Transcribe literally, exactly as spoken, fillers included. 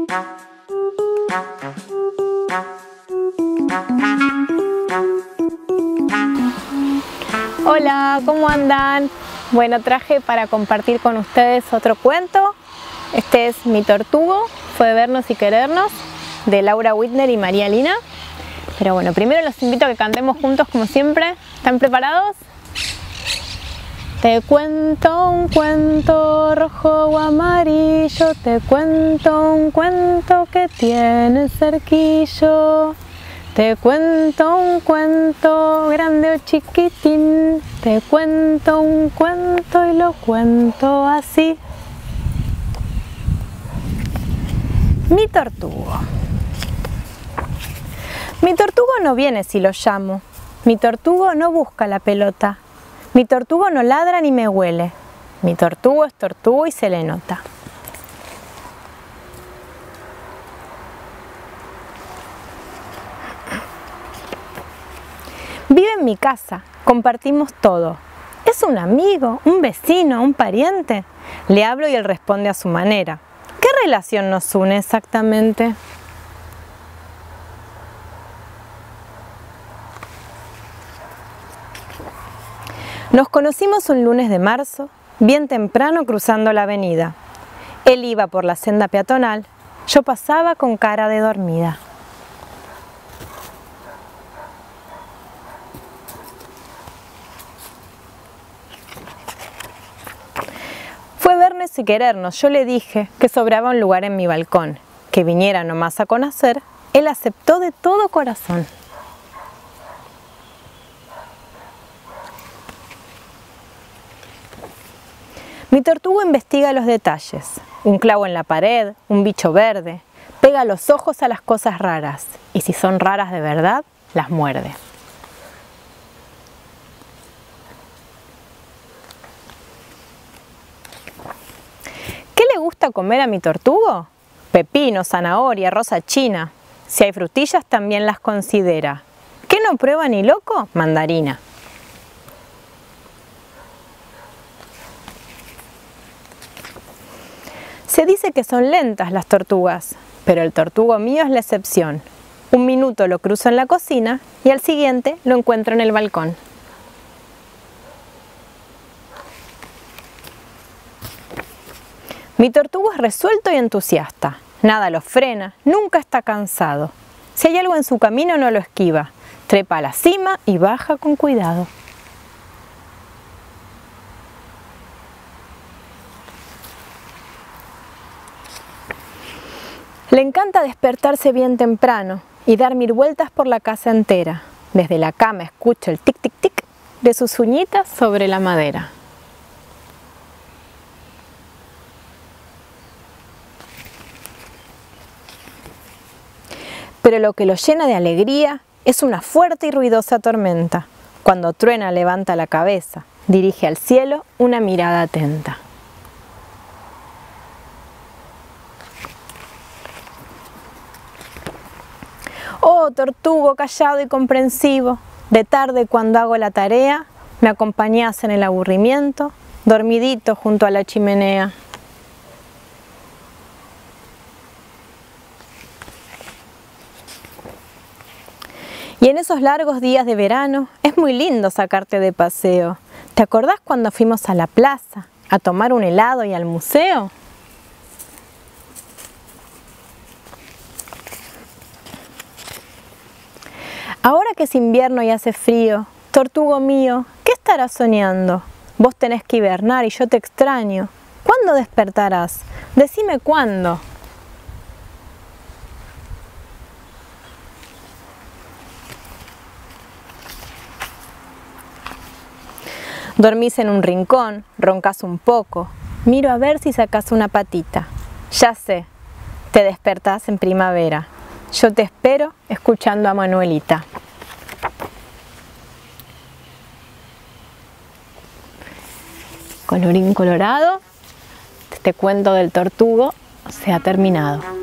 Hola, ¿cómo andan? Bueno, traje para compartir con ustedes otro cuento. Este es Mi Tortugo, fue vernos y querernos, de Laura Whitner y María Lina. Pero bueno, primero los invito a que cantemos juntos como siempre. ¿Están preparados? Te cuento un cuento rojo o amarillo, te cuento un cuento que tiene cerquillo. Te cuento un cuento grande o chiquitín, te cuento un cuento y lo cuento así. Mi tortugo. Mi tortugo no viene si lo llamo, mi tortugo no busca la pelota. Mi tortugo no ladra ni me huele, mi tortugo es tortugo y se le nota. Vive en mi casa, compartimos todo. Es un amigo, un vecino, un pariente. Le hablo y él responde a su manera. ¿Qué relación nos une exactamente? Nos conocimos un lunes de marzo, bien temprano cruzando la avenida. Él iba por la senda peatonal, yo pasaba con cara de dormida. Fue vernos y querernos, yo le dije que sobraba un lugar en mi balcón, que viniera nomás a conocer, él aceptó de todo corazón. Mi tortugo investiga los detalles, un clavo en la pared, un bicho verde, pega los ojos a las cosas raras y si son raras de verdad, las muerde. ¿Qué le gusta comer a mi tortugo? Pepino, zanahoria, rosa china. Si hay frutillas también las considera. ¿Qué no prueba ni loco? Mandarina. Se dice que son lentas las tortugas, pero el tortugo mío es la excepción. Un minuto lo cruzo en la cocina y al siguiente lo encuentro en el balcón. Mi tortugo es resuelto y entusiasta. Nada lo frena, nunca está cansado. Si hay algo en su camino no lo esquiva. Trepa a la cima y baja con cuidado. Le encanta despertarse bien temprano y dar mil vueltas por la casa entera. Desde la cama escucho el tic-tic-tic de sus uñitas sobre la madera. Pero lo que lo llena de alegría es una fuerte y ruidosa tormenta. Cuando truena levanta la cabeza, dirige al cielo una mirada atenta. Oh, tortugo callado y comprensivo, de tarde cuando hago la tarea, me acompañás en el aburrimiento, dormidito junto a la chimenea. Y en esos largos días de verano es muy lindo sacarte de paseo. ¿Te acordás cuando fuimos a la plaza, a tomar un helado y al museo? Ahora que es invierno y hace frío, tortugo mío, ¿qué estarás soñando? Vos tenés que hibernar y yo te extraño. ¿Cuándo despertarás? Decime cuándo. Dormís en un rincón, roncás un poco. Miro a ver si sacás una patita. Ya sé, te despertás en primavera. Yo te espero escuchando a Manuelita. Colorín colorado, este cuento del tortugo se ha terminado.